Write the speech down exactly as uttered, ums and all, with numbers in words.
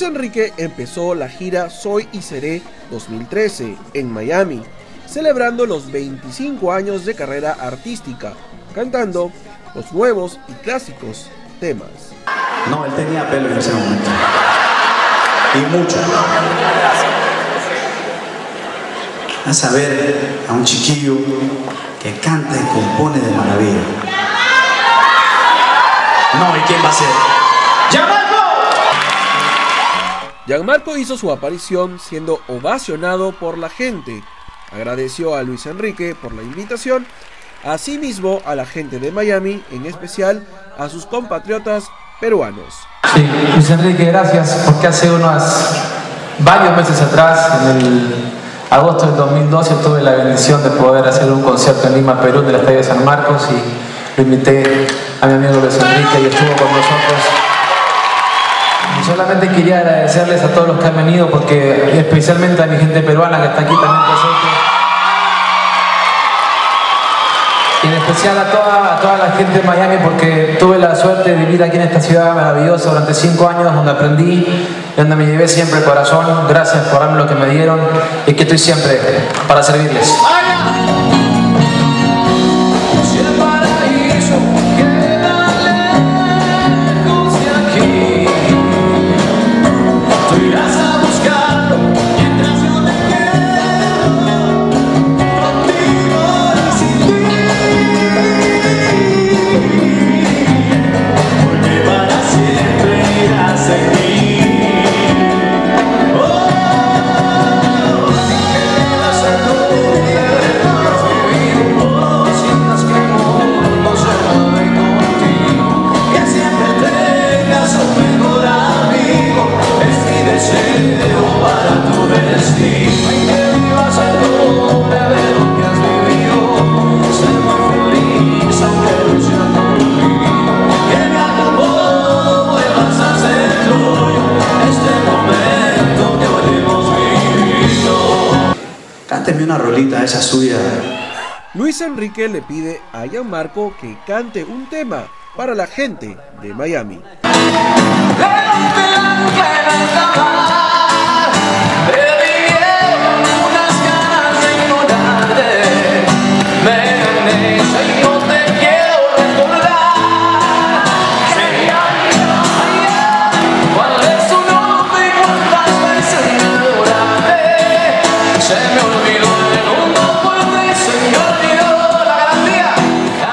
Luis Enrique empezó la gira Soy y Seré dos mil trece en Miami, celebrando los veinticinco años de carrera artística, cantando los nuevos y clásicos temas. No, él tenía pelo en ese momento. Y mucho. A saber, a un chiquillo que canta y compone de maravilla. No, ¿y quién va a ser? ¡Gianmarco! Gianmarco hizo su aparición siendo ovacionado por la gente. Agradeció a Luis Enrique por la invitación, asimismo a la gente de Miami, en especial a sus compatriotas peruanos. Sí, Luis Enrique, gracias, porque hace unos varios meses atrás, en el agosto del dos mil doce, tuve la bendición de poder hacer un concierto en Lima, Perú, del Estadio San Marcos, y lo invité a mi amigo Luis Enrique y estuvo con nosotros. Y solamente quería agradecerles a todos los que han venido, porque especialmente a mi gente peruana que está aquí también presente. Y en especial a toda, a toda la gente de Miami, porque tuve la suerte de vivir aquí en esta ciudad maravillosa durante cinco años, donde aprendí y donde me llevé siempre el corazón. Gracias por darme lo que me dieron y que estoy siempre para servirles. Cánteme una rolita esa suya. Luis Enrique le pide a Gianmarco que cante un tema para la gente de Miami.